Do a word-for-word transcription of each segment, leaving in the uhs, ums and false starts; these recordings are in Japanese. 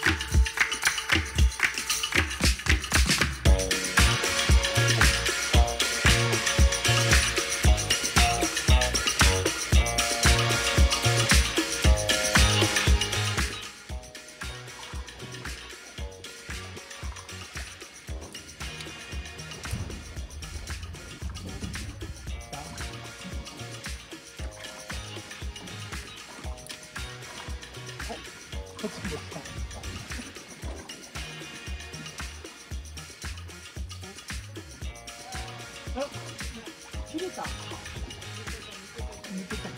こっちも来た。あ、切れた。抜けた。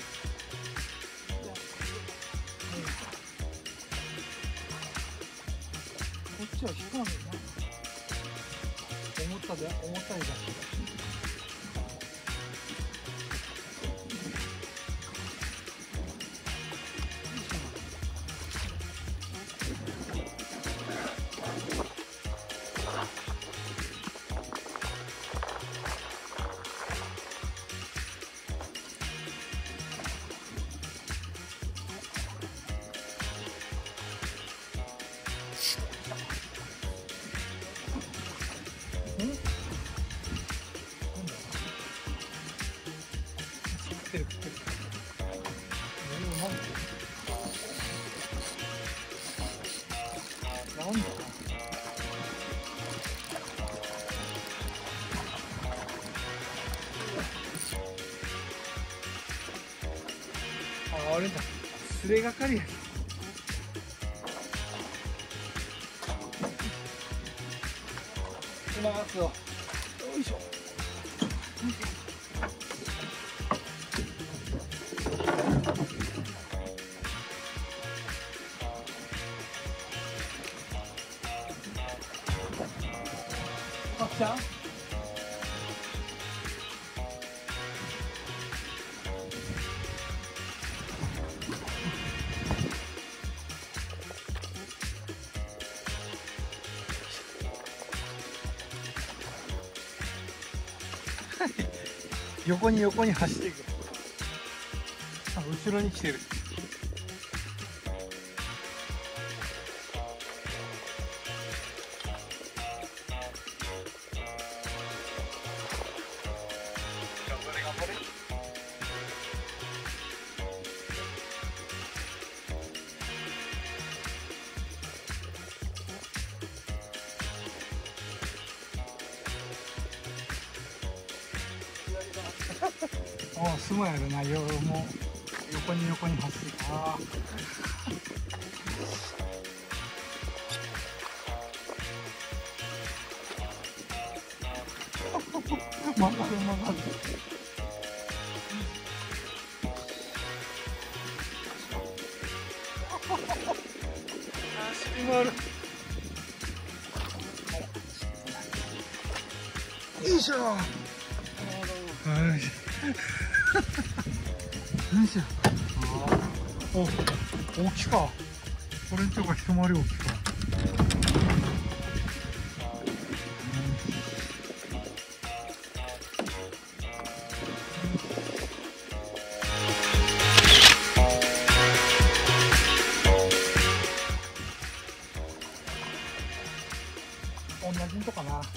こっちは引かんのな。思ったで、思ったよりだけど。食ってる食ってる。なんだ。あ、あれだ。すれがかりや。しますよ。よいしょ。あっちゃん。横に横に走っていく。あ、後ろに来てる。頑張れ頑張れ。ああ、すごいあるな。よ、もう横に横に走っていく。ああ。曲がる曲がる。足回る。よいしょ。よいしょ。よいしょ。お、大きか。これんとこ一回り大きか。同じんとかな。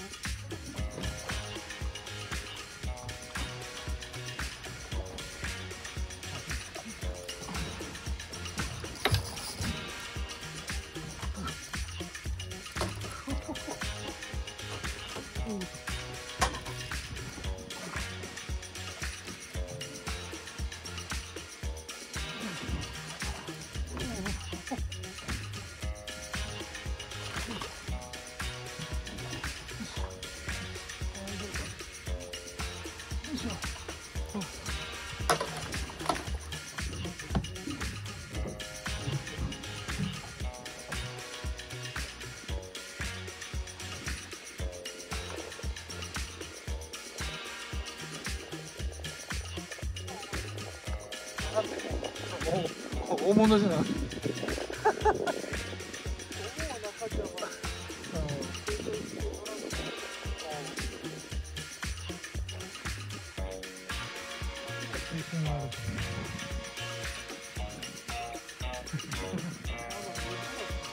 お大物じゃない。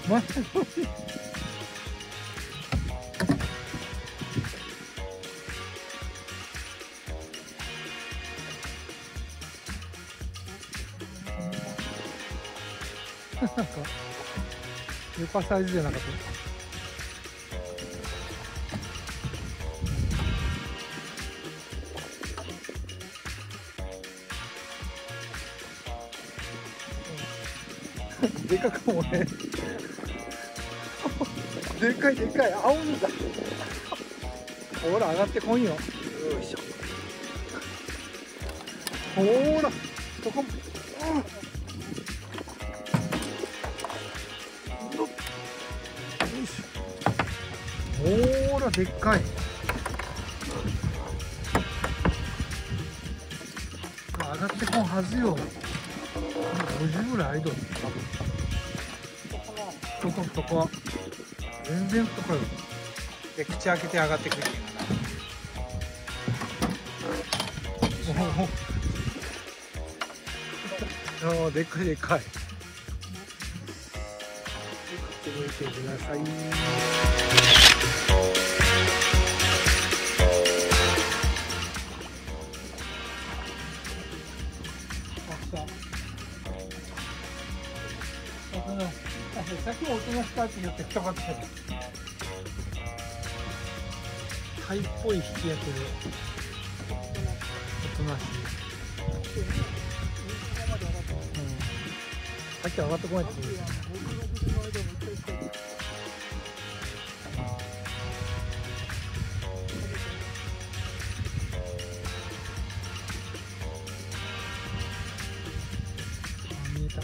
前なんか床サイズじゃなかった。でかくもねでかいでかい青みだ。ほら上がってこんよ。よいしょ。ほらそこもほらでっかい。上がってこんはずよ。ごじゅうぐらいアイドル。そこそこ全然太かよ。で口開けて上がってくるっていうのな。おおでっかいでっかい。こっち向いてください。さっきも音がしたって言って人が来てる。タイっぽい引き焼きでおとなしい。さっき上がってこないって言う。見えた。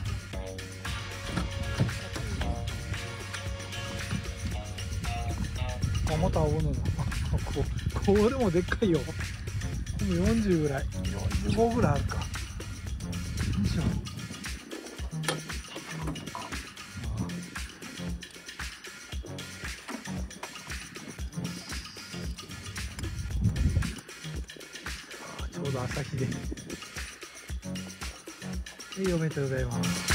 あ、また青のだ。ここれもでっかいよ。でもよんじゅうぐらい、よんじゅうごぐらいあるか。よいしょ。ちょうど朝日で。はい、おめでとうございます。